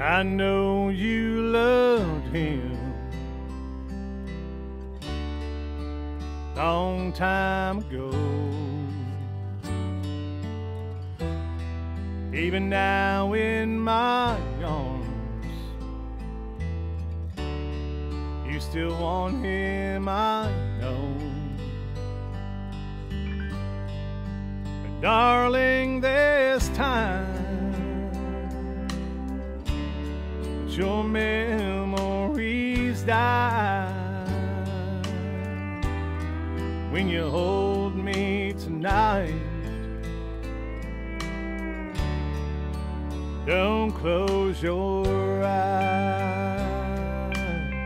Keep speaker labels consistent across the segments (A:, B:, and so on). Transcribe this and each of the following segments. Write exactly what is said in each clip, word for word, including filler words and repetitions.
A: I know you loved him long time ago. Even now in my arms, you still want him, I know. But darling, there's time your memories die when you hold me tonight. Don't close your eyes.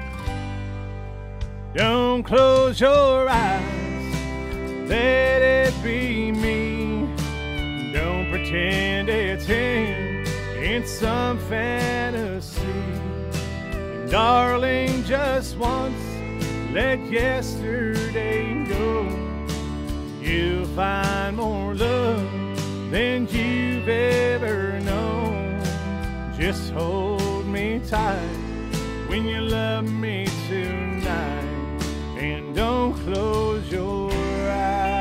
A: Don't close your eyes. Let it be me. Don't pretend it's him. It's some fantasy. And darling, just once, let yesterday go. You'll find more love than you've ever known. Just hold me tight when you love me tonight. And don't close your eyes.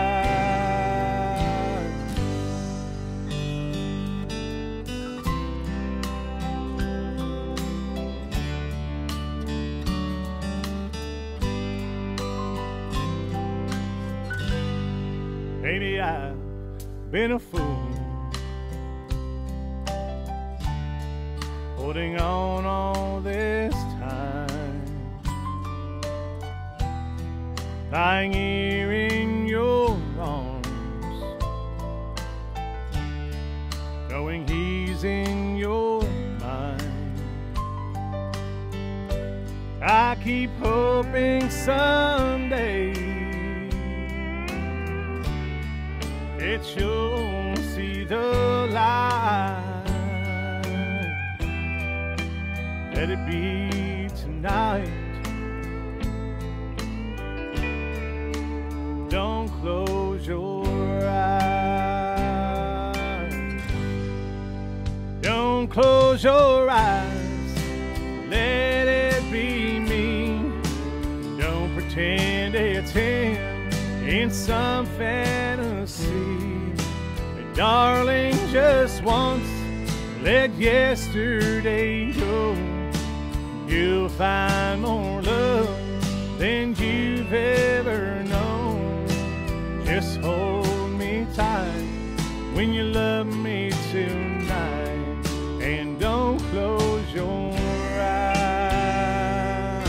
A: Maybe I've been a fool, holding on all this time, lying here in your arms, knowing he's in your mind. I keep hoping someday that you'll see the light. Let it be tonight. Don't close your eyes. Don't close your eyes. Let it be me. Don't pretend it's him in some fantasy. But darling, just once, let yesterday go. You'll find more love than you've ever known. Just hold me tight when you love me tonight. And don't close your eyes.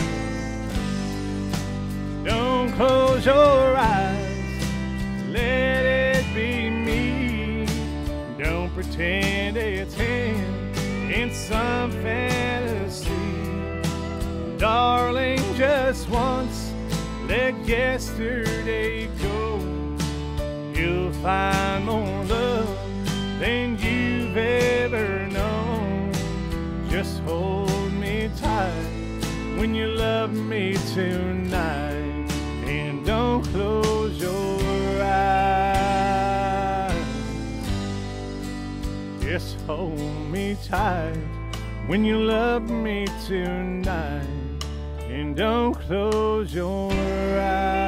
A: Don't close your eyes. Let it be me. Don't pretend it's him in some fantasy. Darling, just once, let yesterday go. You'll find more love than you've ever known. Just hold me tight when you love me tonight. And don't close your eyes. Just hold me tight when you love me tonight. And don't close your eyes.